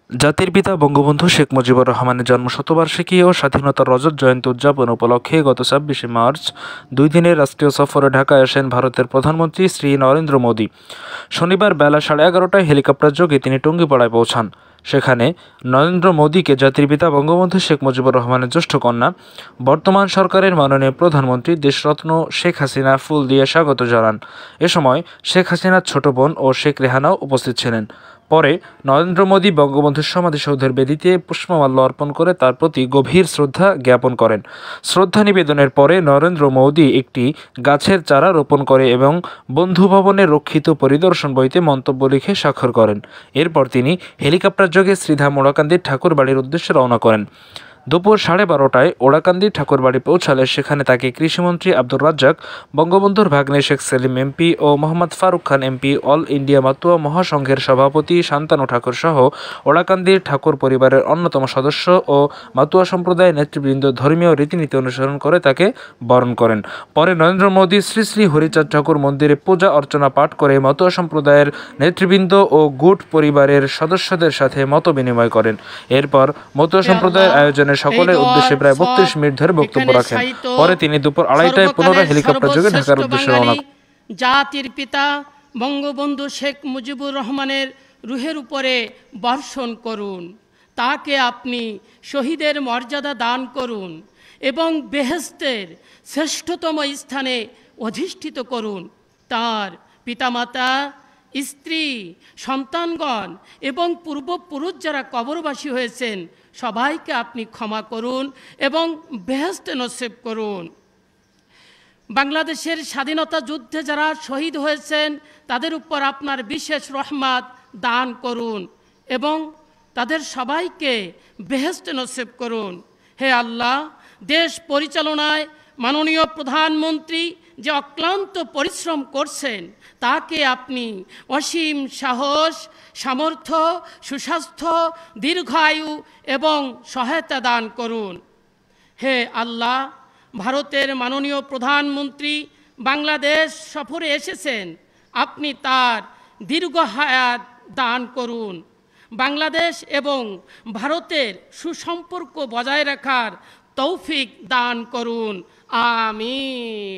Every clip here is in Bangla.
জাতির পিতা বঙ্গবন্ধু শেখ মুজিবুর রহমানের জন্মশতবার্ষিকী ও স্বাধীনতার রজত জয়ন্তী উদযাপন উপলক্ষে গত ২৬শে মার্চ ২ দিনের রাষ্ট্রীয় সফরে ঢাকায় আসেন ভারতের প্রধানমন্ত্রী শ্রী নরেন্দ্র মোদী। শনিবার বেলা 11:30টায় হেলিকপ্টার যোগে তিনি টুঙ্গিপাড়ায় পৌঁছান। সেখানে নরেন্দ্র মোদীকে জাতির পিতা বঙ্গবন্ধু শেখ মুজিবুর রহমানের জ্যেষ্ঠ কন্যা, বর্তমান সরকারের মাননীয় প্রধানমন্ত্রী দেশরত্ন শেখ হাসিনা ফুল দিয়ে স্বাগত জানান। এ সময় শেখ হাসিনার ছোট বোন ও শেখ রেহানাও উপস্থিত ছিলেন। পরে নরেন্দ্র মোদী বঙ্গবন্ধুর সমাধিসৌধের বেদিতে পুষ্পমাল্য অর্পণ করে তার প্রতি গভীর শ্রদ্ধা জ্ঞাপন করেন। শ্রদ্ধা নিবেদনের পরে নরেন্দ্র মোদী একটি গাছের চারা রোপণ করে এবং বন্ধুভবনের রক্ষিত পরিদর্শন বইতে মন্তব্য লিখে স্বাক্ষর করেন। এরপর তিনি হেলিকপ্টার যোগে শ্রীধাম ওড়াকান্দির ঠাকুরবাড়ির উদ্দেশ্যে রওনা করেন। দুপুর 12:30টায় ওড়াকান্দি ঠাকুরবাড়ি পৌঁছালে সেখানে তাকে কৃষিমন্ত্রী আব্দুর রাজ্জাক, বঙ্গবন্ধুর ভাগ্নে শেখ সেলিম এমপি ও Mohammad Faruk Khan MP, all India Matua মহাসংঘের সভাপতি শান্তানু ঠাকুর সহ ওড়াকান্দির ঠাকুর পরিবারের অন্যতম সদস্য ও মাতুয়া সম্প্রদায়ের নেতৃবৃন্দ ধর্মীয় রীতিনীতি অনুসরণ করে তাকে বরণ করেন। পরে নরেন্দ্র মোদী শ্রী শ্রী হরিচাঁদ ঠাকুর মন্দিরে পূজা অর্চনা পাঠ করে মাতুয়া সম্প্রদায়ের নেতৃবৃন্দ ও গুট পরিবারের সদস্যদের সাথে মত বিনিময় করেন। এরপর মাতুয়া সম্প্রদায়ের আয়োজনে সকলের উদ্দেশ্যে প্রায় ৩২ মিনিট ধরে বক্তব্য রাখেন। পরে তিনি দুপুর 2:30টায় পুনরায় হেলিকপ্টার যোগে ঢাকার উদ্দেশ্যে রওনা করেন। জাতির পিতা বঙ্গবন্ধু শেখ মুজিবুর রহমানের রুহের উপরে বর্ষণ করুন। তাকে আপনি শহীদের মর্যাদা দান করুন এবং বেহেশতের শ্রেষ্ঠতম স্থানে অধিষ্ঠিত করুন। তার পিতামাতা, স্ত্রী, সন্তানগণ এবং পূর্বপুরুষ যারা কবরবাসী হয়েছেন সবাইকে আপনি ক্ষমা করুন এবং বেহেশতে নসিব করুন। বাংলাদেশের স্বাধীনতা যুদ্ধে যারা শহীদ হয়েছেন তাদের উপর আপনার বিশেষ রহমত দান করুন এবং তাদের সবাইকে বেহেশতে নসিব করুন। হে আল্লাহ, দেশ পরিচালনায় মাননীয় প্রধানমন্ত্রী যে অক্লান্ত পরিশ্রম করছেন তাকে আপনি অসীম সাহস, সামর্থ্য, সুস্বাস্থ্য, দীর্ঘায়ু এবং সহায়তা দান করুন। হে আল্লাহ, ভারতের মাননীয় প্রধানমন্ত্রী বাংলাদেশ সফরে এসেছেন, আপনি তার দীর্ঘ হায়াত দান করুন। বাংলাদেশ এবং ভারতের সুসম্পর্ক বজায় রাখার তৌফিক দান করুন। আমিন।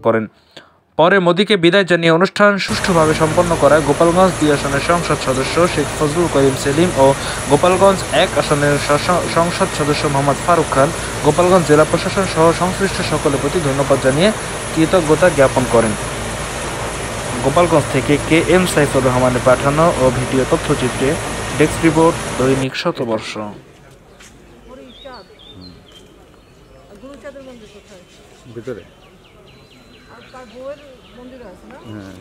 করেন। পরে মোদীকে বিদায় জানিয়ে অনুষ্ঠান সুষ্ঠুভাবে সম্পন্ন করায় গোপালগঞ্জ 2 আসনের সংসদ সদস্য শেখ ফজলুল করিম সেলিম ও গোপালগঞ্জ 1 আসনের সংসদ সদস্য মোহাম্মদ ফারুক খান গোপালগঞ্জ জেলা প্রশাসন সহ সংশ্লিষ্ট সকলের প্রতি ধন্যবাদ জানিয়ে কৃতজ্ঞতা জ্ঞাপন করেন। গোপালগঞ্জ থেকে KM সাইফুর রহমানের পাঠানো ও ভিডিও তথ্যচিত্রে ডেস্ক রিপোর্ট, দৈনিক শতবর্ষ। ভিতরে তার বউয়ের মন্দির আছে না? হ্যাঁ।